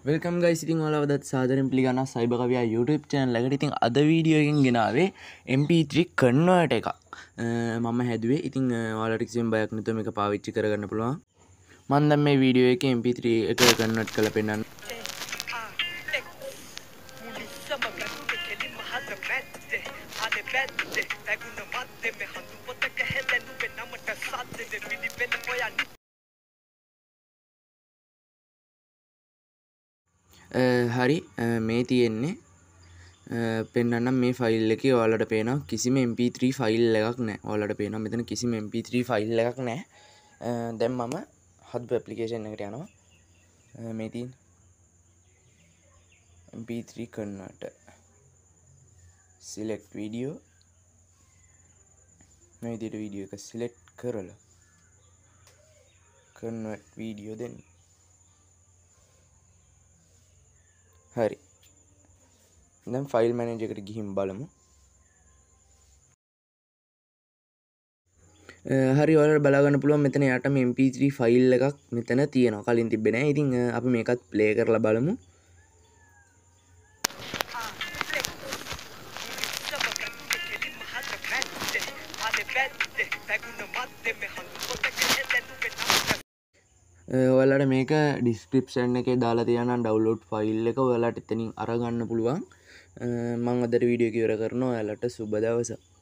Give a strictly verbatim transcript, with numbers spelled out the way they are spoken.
Welcome guys ඉතින් ඔයාලවදත් සාදරයෙන් පිළිගන්නවා සයිබර් කවියා YouTube channel එකට. ඉතින් අද වීඩියෝ එකෙන් ගෙනාවේ එම් පී ත්‍රී converter එකක්. මම හැදුවේ. ඉතින් ඔයාලට කිසිම බයක් නැතුව මේක පාවිච්චි කරගන්න පුළුවන්. මම දැන් මේ වීඩියෝ එකේ එම් පී ත්‍රී එක කන්වර්ට් කරලා පෙන්නන්න. හරි මේ තියෙන්නේ පෙන්වන්නම් මේ ෆයිල් එකේ ඔයාලට පේනවා කිසිම එම් පී ත්‍රී ෆයිල් එකක් නැහැ. ඔයාලට පේනවා මෙතන කිසිම එම් පී ත්‍රී ෆයිල් එකක් නැහැ. දැන් මම හදපු ඇප්ලිකේෂන් එකට යනවා. මේ තියෙන M P three converter select video මේ විදිහට වීඩියෝ එක select කරලා convert video දෙන්න. හරි දැන් ෆයිල් මැනේජර් එකට ගිහින් බලමු. හරි ඔයාලට බලා ගන්න පුළුවන් මෙතන යටම එම් පී ත්‍රී ෆයිල් එකක් මෙතන තියෙනවා. කලින් තිබ්බේ නැහැ. ඉතින් අපි මේකත් ප්ලේ කරලා බලමු. ඔයාලට මේක ඩිස්ක්‍රිප්ෂන් එකේ දාලා තියෙනවා ඩවුන්ලෝඩ් ෆයිල් එක. ඔයාලට එතනින් අරගන්න පුළුවන්. මම අදට වීඩියෝ එක ඉවර කරනවා. ඔයාලට සුබ දවසක්.